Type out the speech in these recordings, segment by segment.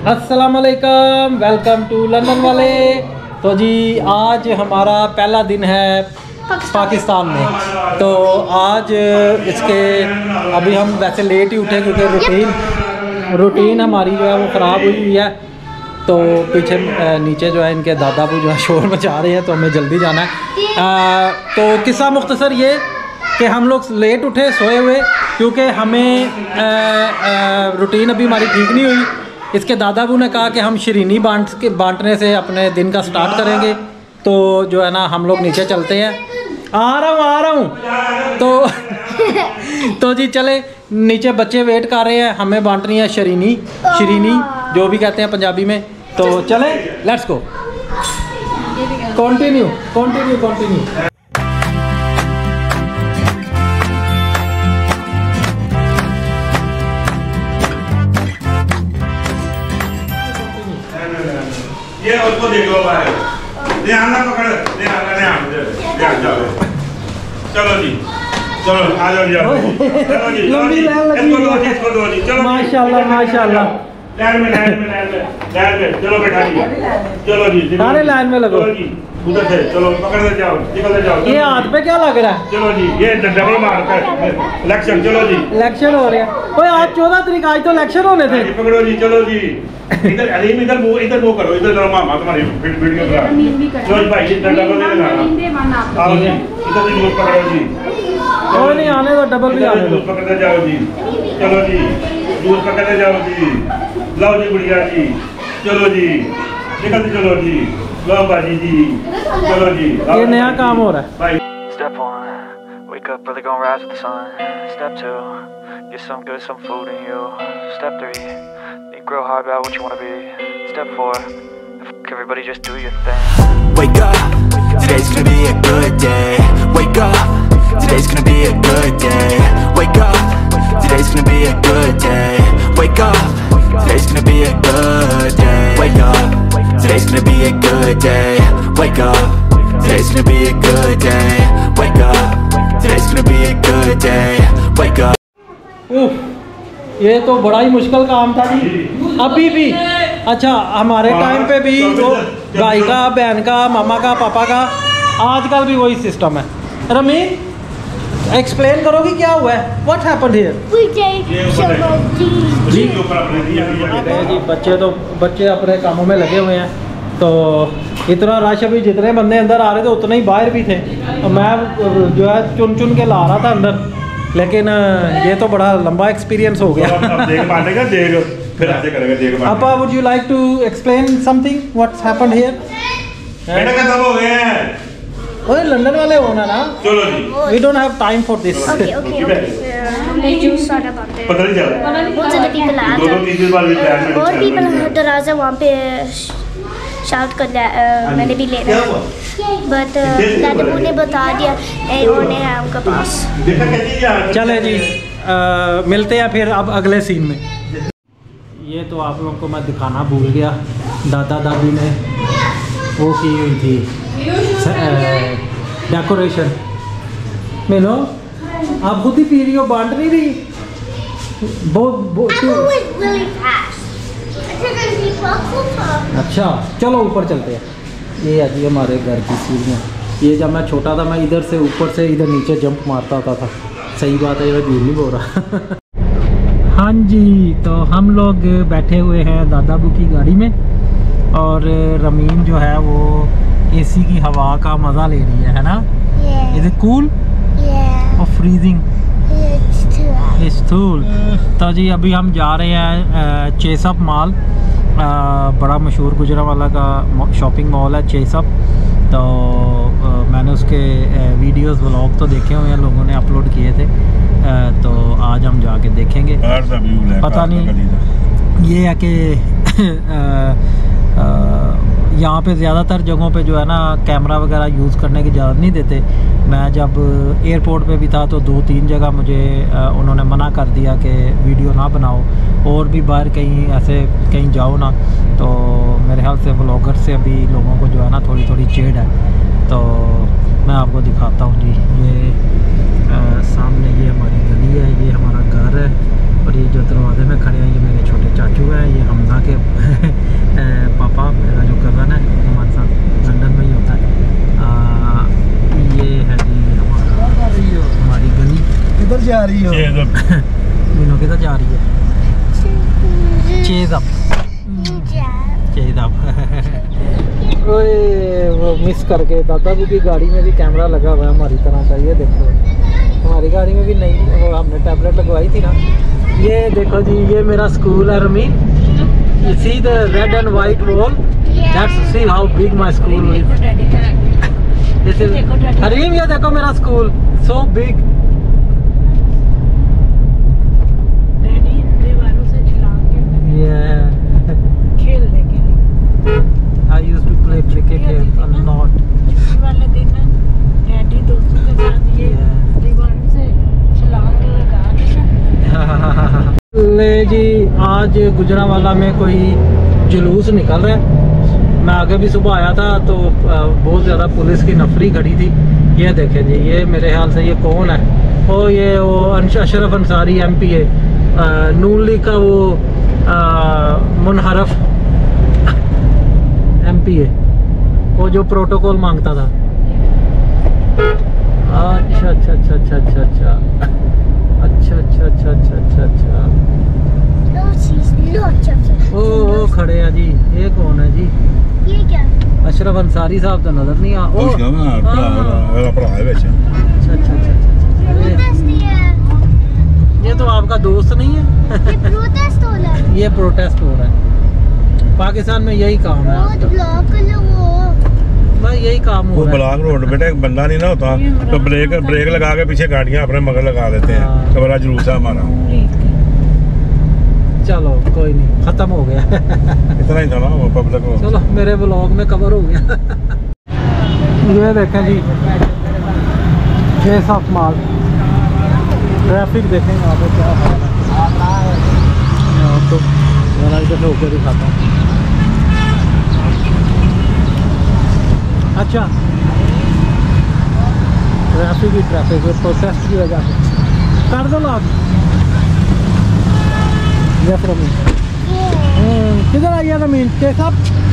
अस्सलामुअलैकुम, welcome to London वाले। तो जी आज हमारा पहला दिन है पाकिस्तान में। तो आज इसके अभी हम वैसे लेट ही उठे क्योंकि रूटीन हमारी जो है वो ख़राब हुई है। तो पीछे नीचे जो है इनके दादाबू जो है शोर मचा रहे हैं, तो हमें जल्दी जाना है। तो किस्सा मुख्तसर ये कि हम लोग लेट उठे सोए हुए क्योंकि हमें रूटीन अभी हमारी ठीक नहीं हुई। इसके दादाबू ने कहा कि हम शीरीनी बांटने से अपने दिन का स्टार्ट करेंगे। तो जो है ना हम लोग नीचे चलते हैं। आ रहा हूँ तो जी चले, नीचे बच्चे वेट कर रहे हैं, हमें बांटनी है शीरीनी जो भी कहते हैं पंजाबी में। तो चले, लेट्स गो, कंटिन्यू। ये उसको देख लो भाई, ध्यान ना पकड़, ध्यान चलो जी, चलो आ जाओ चलो जी, लंबी लाइन लगी इसको दो जी, चलो माशाल्लाह लाइन में चलो बैठा जी, चलो जी सारे लाइन में लगो जी, उधर से चलो पकड़ते जाओ, निकलते जाओ। ये हाथ पे क्या लग रहा है? चलो जी, ये डबल मार्क है इलेक्शन। चलो जी, इलेक्शन हो रहा है। ओए आज 14 तारीख, आज तो इलेक्शन होने थे। पकड़ो जी, चलो जी, इधर अलीम इधर वो करो, इधर करो मामा तुम्हारी वीडियो करा। चलो भाई इधर डबल दे देना, आओ जी, इधर भी पकड़ो जी, कोई नहीं आने दो, डबल भी आने दो। पकड़ते जाओ जी, चलो जी, दूर पकड़ते जाओ जी, लाओ जी बढ़िया जी, चलो जी, निकलते चलो जी, लो बाजी जी, चलो जी, ये नया काम हो रहा है भाई। Step 1, wake up early, gonna rise with the sun. Step 2, get some good, some food in you. Step 3, think real hard about what you wanna be. Step 4, everybody just do your thing. Wake up, today's gonna be a good day. Wake up, today's gonna be a good day. Wake up, today's gonna be a good day. Wake up, today's gonna be a good day. Wake up, today's gonna be a good day. Wake up, today's gonna be a good day. Wake up, today's gonna be a good day. Wake up. ये तो बड़ा ही मुश्किल काम था जी। अभी भी अच्छा, हमारे टाइम पे भी जो भाई का, बहन का, मामा का, पापा का, आजकल भी वही सिस्टम है। रमीन एक्सप्लेन करोगी क्या हुआ है? What happened here? जी बच्चे अपने कामों में लगे हुए हैं। तो इतना रश, अभी जितने बंदे अंदर आ रहे थे उतने ही बाहर भी थे। तो मैं जो है चुन के ला रहा था अंदर, लेकिन ये तो बड़ा लंबा एक्सपीरियंस हो गया। आपा, would you like to explain something what's happened here? बेटा खत्म हो गए हैं। ओए लंदन वाले हो ना? चलो जी, we don't have time for this. पता नहीं चला, बहुत ज़्यादा people आया दो तीन बार भी प्लान में और people दराजा वहाँ पे शाउट कर लिया, मैंने भी ले लिया, बट दादाबू ने बता दिया उन्हें है उनके पास। चले जी, मिलते हैं फिर अब अगले सीन में। ये तो आप लोगों को मैं दिखाना भूल गया, दादा दादी ने वो की हुई थी डेकोरेशन। मीनो आप खुद ही पी रही हो, बांट नहीं रही? अच्छा चलो ऊपर चलते हैं। ये है जी हमारे घर की सीढ़ियाँ। ये जब मैं छोटा था मैं इधर से ऊपर से इधर नीचे जंप मारता होता था। सही बात है, ये झूठ नहीं बोल रहा। हाँ जी, तो हम लोग बैठे हुए हैं दादाबू की गाड़ी में और रमीन जो है वो एसी की हवा का मज़ा ले रही है ना? इज इट कूल और फ्रीजिंग? It's cool. तो जी अभी हम जा रहे हैं चेसअप मॉल, बड़ा मशहूर गुजरांवाला का शॉपिंग मॉल है चेसअप। तो मैंने उसके वीडियोस व्लॉग तो देखे हुए हैं, लोगों ने अपलोड किए थे। तो आज हम जाके देखेंगे। पता नहीं ये है कि यहाँ पे ज़्यादातर जगहों पे जो है ना कैमरा वगैरह यूज़ करने की इजाज़त नहीं देते। मैं जब एयरपोर्ट पे भी था तो 2-3 जगह मुझे उन्होंने मना कर दिया कि वीडियो ना बनाओ, और भी बाहर कहीं ऐसे कहीं जाओ ना। तो मेरे ख्याल से व्लॉगर से अभी लोगों को जो है ना थोड़ी चेड़ है। तो मैं आपको दिखाता हूँ जी, ये सामने ये हमारी गली है, ये हमारा घर है, और ये जो दरवाजे में खड़े हैं ये मेरे छोटे चाचू हैं, ये हमजा के मीनू किधर जा रही है? चेज अप ओए वो मिस करके दादा की गाड़ी में भी कैमरा लगा हुआ है हमारी तरह का। ये देखो हमारी गाड़ी में भी नहीं, वो हमने टैबलेट लगवाई थी ना। ये देखो जी, ये मेरा स्कूल है Rameen. You see the red and white wall? That's see how big my school is. This is Hareem, ये देखो मेरा स्कूल, so big. Yeah. खेलने के लिए I used to play cricket here a lot. छुट्टी वाले दिन डैडी दोस्तों के साथ ये दीवारों से छलांग लगा के। ले जी, आज गुजरांवाला में कोई जुलूस निकल रहा है। मैं आगे भी सुबह आया था तो बहुत ज़्यादा पुलिस की नफरी खड़ी थी। ये देखें जी, ये मेरे ख्याल से ये कौन है? ओ ये वो अशरफ अंसारी MPA नून लीग का वो मुनहरफ MPA, वो जो प्रोटोकॉल मांगता था। अच्छा अच्छा अच्छा अच्छा अच्छा अच्छा अच्छा अच्छा अच्छा अच्छा अच्छा अच्छा। ओ खड़े हैं जी, ये कौन है जी? ये क्या? अशरफ अंसारी साहब तो नजर नहीं आ। अच्छा अच्छा अच्छा, ये तो आपका दोस्त नहीं है? ये प्रोटेस्ट हो रहा है। ये प्रोटेस्ट हो रहा है पाकिस्तान में, यही काम है वो ब्लॉक कर लो वो। भाई, यही काम हो वो रहा है। ब्लॉक रोड बेटा एक बंदा नहीं ना होता तो ब्रेक लगा के पीछे गाड़ियां अपने मगर लगा देते हैं। हाँ। तो बड़ा जुलूस है हमारा। चलो कोई नहीं, खत्म हो गया। इतना ही था ना वो पब्लिक को। चलो मेरे ब्लॉग में कवर हो गया। ये देखें जी, 6-7 माल ट्रैफिक देखें यहाँ पे क्या है। तो जरा इधर होकर दिखाता हूँ। अच्छा, ट्रैफिक ही ट्रैफिक है, प्रोटेस्ट की वजह से। कर दो ना यस रमीन। किधर आई है रमीन? के साहब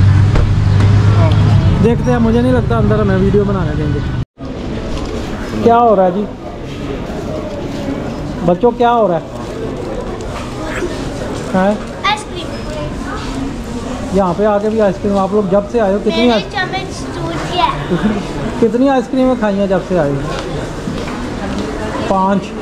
देखते हैं, मुझे नहीं लगता अंदर हमें वीडियो बनाने देंगे। क्या हो रहा है जी बच्चों, क्या हो रहा है? आइसक्रीम। यहाँ पे आके भी आइसक्रीम। आप लोग जब से आए हो कितनी मैंने चम्मच टूट गया। कितनी आइसक्रीमें खाई हैं जब से आए हो? 5।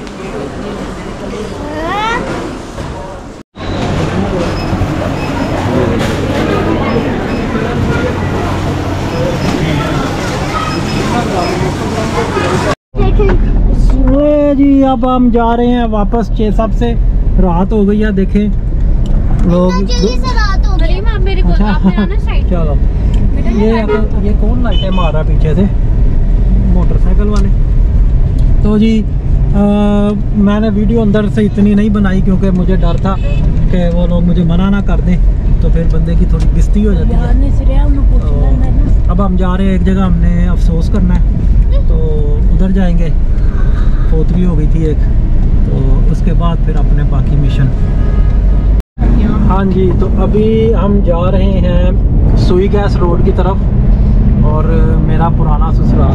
जी अब हम जा रहे हैं वापस। 6 से रात हो गई है, देखें लोग। जल्दी से रात हो गई। आप मेरे को आप मेरा ना साइड चलो, ये कौन लाइटें मार रहा है पीछे से? मोटरसाइकिल वाले। तो जी मैंने वीडियो अंदर से इतनी नहीं बनाई क्योंकि मुझे डर था कि वो लोग मुझे मना ना कर दें, तो फिर बंदे की थोड़ी बेइज्जती हो जाती है। तो अब हम जा रहे हैं एक जगह, हमने अफसोस करना है, तो उधर जाएंगे। पोतरी हो गई थी एक, तो उसके बाद फिर अपने बाकी मिशन। हाँ जी, तो अभी हम जा रहे हैं सुई गैस रोड की तरफ। और मेरा पुराना ससुराल,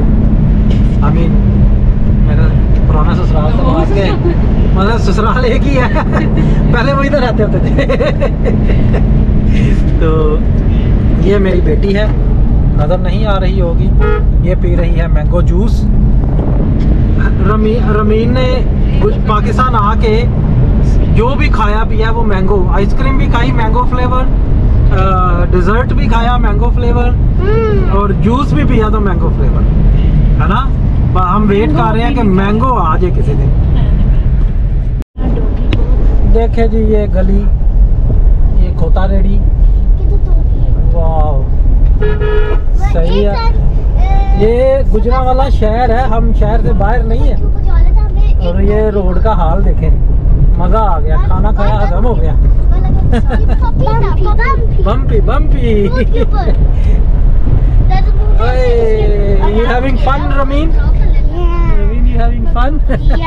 मेरा पुराना ससुराल तो आज के मतलब ससुराल एक ही है। पहले वो इधर रहते होते थे। तो ये मेरी बेटी है, नज़र नहीं आ रही होगी, ये पी रही है मैंगो जूस। रमीन ने पाकिस्तान आके जो भी खाया पिया वो मैंगो, आइसक्रीम भी खाई मैंगो फ्लेवर, डिज़र्ट भी खाया मैंगो फ्लेवर, और जूस भी पिया तो मैंगो फ्लेवर, है ना। हम वेट कर रहे हैं कि मैंगो आ जाए किसी दिन। देखे जी ये गली, ये खोता रेडी, वाह सही है। ये गुजरांवाला शहर है, हम शहर से बाहर नहीं है। और ये रोड का हाल देखें, मज़ा आ गया, खाना खाया हजम हो गया। Bumpy bumpy. You having fun, Ramin? Ramin, you having fun?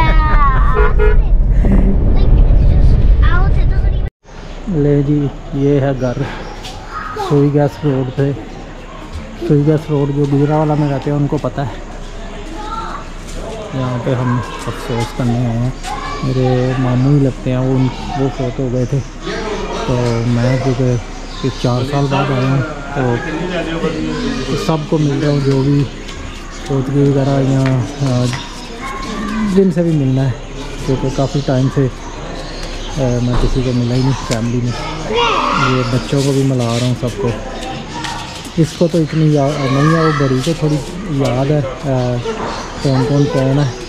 ले जी, ये है घर सुई गैस रोड पे। सुई गैस रोड जो गुजरांवाला में रहते हैं उनको पता है। यहाँ पे हम अफसोस करने आए हैं। मेरे मामू ही लगते हैं, वो फोत हो गए थे। तो मैं क्योंकि 4 साल बाद आया हूँ तो सबको मिल रहा हूँ, जो भी पोतगी वगैरह या जिनसे भी मिलना है, क्योंकि काफ़ी टाइम से मैं किसी को मिला ही नहीं फैमिली में। ये बच्चों को भी मिला रहा हूँ सबको। इसको तो इतनी याद नहीं है, वो बड़ी को थोड़ी याद है कौन है।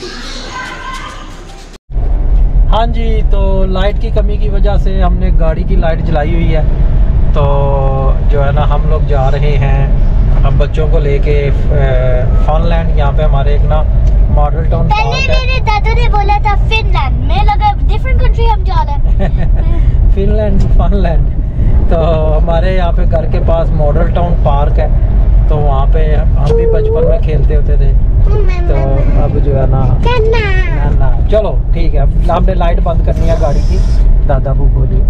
हाँ जी, तो लाइट की कमी की वजह से हमने गाड़ी की लाइट जलाई हुई है। तो जो है ना हम लोग जा रहे हैं हम बच्चों को लेके फनलैंड। यहाँ पे हमारे एक ना मॉडल टाउन पार्क है। मेरे दादू ने बोला था फिनलैंड, में लगा डिफरेंट कंट्री हम जा रहे हैं। Finland Funland. तो हमारे यहाँ पे घर के पास मॉडल टाउन पार्क है, तो वहाँ पे हम भी बचपन में खेलते होते थे। तो अब जो है ना चलो ठीक है, हमने लाइट बंद करनी है गाड़ी की। दादा को बोलिए।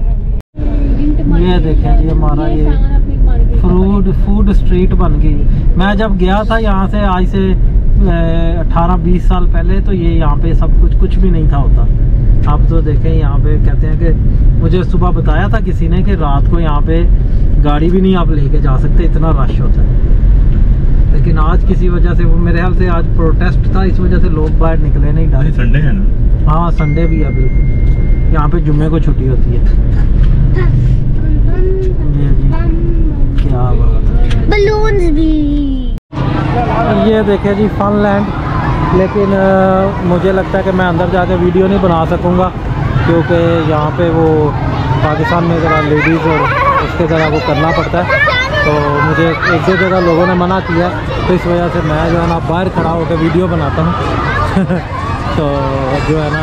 ये देखें जी हमारा ये फूड स्ट्रीट बन गई है। मैं जब गया था यहाँ से आज से 18-20 साल पहले, तो ये यहाँ पे सब कुछ भी नहीं था होता। अब तो देखें यहाँ पे कहते हैं कि मुझे सुबह बताया था किसी ने कि रात को यहाँ पे गाड़ी भी नहीं आप लेके जा सकते, इतना रश होता है। लेकिन आज किसी वजह से, वो मेरे ख्याल से आज प्रोटेस्ट था, इस वजह से लोग बाहर निकले नहीं। डाल संडे है ना? हाँ संडे भी है बिल्कुल। यहाँ पे जुम्मे को छुट्टी होती है। ये जी क्या बात है। बलून्स भी। ये देखे जी फनलैंड। लेकिन मुझे लगता है कि मैं अंदर जाके वीडियो नहीं बना सकूँगा, क्योंकि यहाँ पे वो पाकिस्तान में ज़रा लेडीज़ और उसके ज़रा वो करना पड़ता है। तो मुझे 1-2 जगह लोगों ने मना किया, तो इस वजह से मैं जो है ना बाहर खड़ा होकर वीडियो बनाता हूँ। तो जो है ना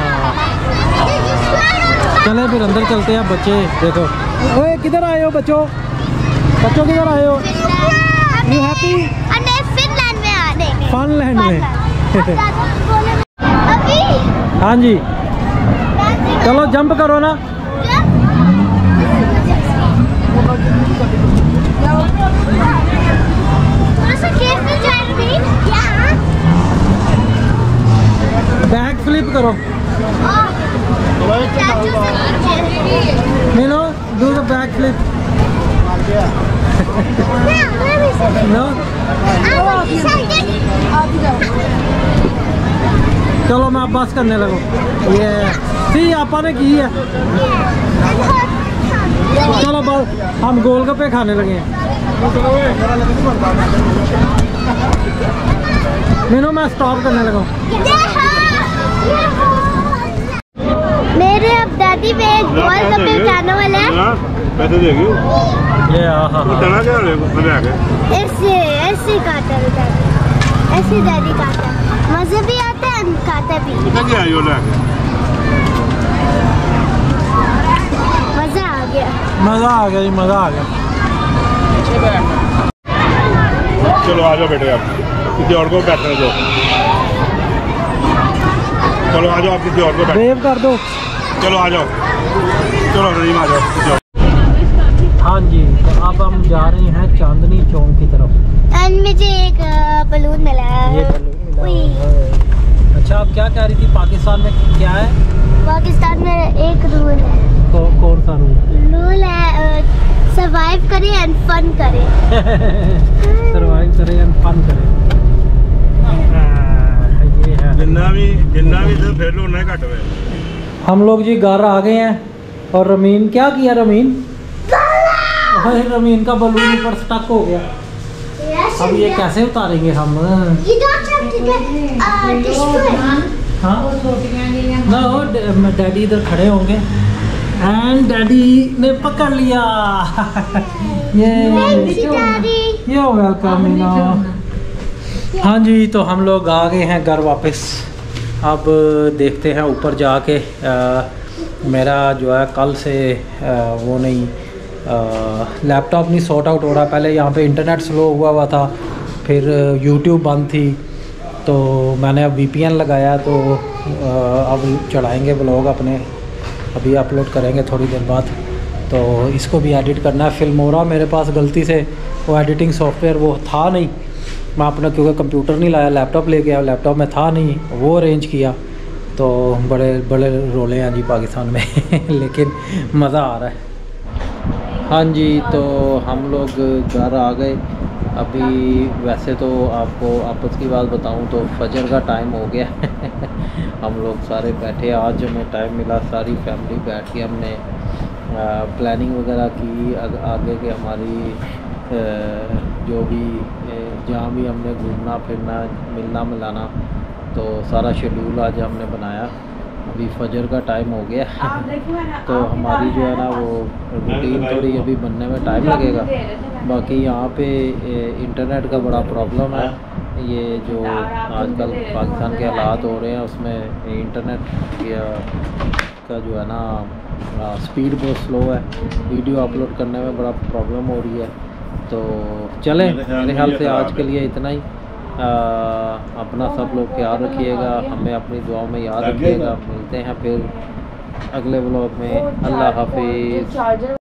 चले फिर अंदर चलते हैं। बच्चे देखो, ओए किधर आए हो बच्चों किधर आए हो? You happy? फिनलैंड में आने में। फनलैंड में। अभी हाँ जी, चलो जंप करो ना। बैक फ्लिप करो। No do the back flip. No चलो मैं बस करने लगूँ। ये सी आपा ने की है। चलो बस हम गोलगप्पे खाने लगे हैं। मीनू मैं स्टॉप करने लगा। मेरे अब दादी में एक गोलगप्पे खाने वाला है। पैसे देगी ये इतना क्या ऐसे काटा है दादी, ऐसे दादी काटा है। मज़े भी आता है, खाता भी। क्या आयो लेके? मज़ा आ गया जी, मज़ा आ गया। चलो आ जाओ बेटे, आप किसी और को बैठने दो। चलो आ जाओ, आप किसी और को बैठ। वेव कर दो। चलो आ जाओ, चलो रहीम आ जाओ। हाँ जी, तो अब हम जा रहे हैं चांदनी चौक की तरफ। एंड मुझे एक बलून मिला है। ये बलून मिला है। अच्छा, आप क्या कह रही थी? पाकिस्तान में क्या है? पाकिस्तान में एक रूल है। कौन सा रूल है? सर्वाइव करें एंड फन करें। सर्वाइव करें एंड फन करें। ये है। जिन्ना भी तो फिर लो ना घट में। हम लोग जी घर आ गए हैं। और रमीन क्या किया? रमीन का बलून ऊपर स्टक हो गया। अब ये कैसे उतारेंगे हम? नो डैडी इधर खड़े होंगे एंड डैडी ने पकड़ लिया। ये वेलकम। हाँ जी, तो हम लोग आ गए हैं घर वापस। अब देखते हैं ऊपर जाके। मेरा जो है कल से वो नहीं, लैपटॉप नहीं सॉर्ट आउट हो रहा। पहले यहाँ पे इंटरनेट स्लो हुआ था, फिर यूट्यूब बंद थी, तो मैंने अब VPN लगाया। तो अब चढ़ाएंगे व्लॉग अपने, अभी अपलोड करेंगे थोड़ी देर बाद। तो इसको भी एडिट करना है। फिल्मोरा मेरे पास गलती से वो एडिटिंग सॉफ्टवेयर वो था नहीं। मैं अपना क्योंकि कंप्यूटर नहीं लाया, लैपटॉप लेके आया, लैपटॉप में था नहीं, वो अरेंज किया। तो बड़े बड़े रोले हैं जी पाकिस्तान में लेकिन मज़ा आ रहा है। हाँ जी, तो हम लोग घर आ गए। अभी वैसे तो आपको आपस की बात बताऊं तो फजर का टाइम हो गया हम लोग सारे बैठे, आज हमें टाइम मिला, सारी फैमिली बैठ के हमने प्लानिंग वगैरह की आगे के हमारी जो भी जहाँ भी हमने घूमना फिरना मिलना मिलाना, तो सारा शेड्यूल आज हमने बनाया। अभी फजर का टाइम हो गया तो हमारी जो है ना वो रूटीन थोड़ी अभी बनने में टाइम लगेगा। बाकी यहाँ पे इंटरनेट का बड़ा प्रॉब्लम है। ये जो आजकल पाकिस्तान के हालात हो रहे हैं उसमें इंटरनेट का जो है ना स्पीड बहुत स्लो है, वीडियो अपलोड करने में बड़ा प्रॉब्लम हो रही है। तो चलें, मेरे ख्याल से आज के लिए इतना ही। अपना सब लोग ख्याल रखिएगा, हमें अपनी दुआओं में याद रखिएगा। मिलते हैं फिर अगले व्लॉग में। अल्लाह हाफिज़।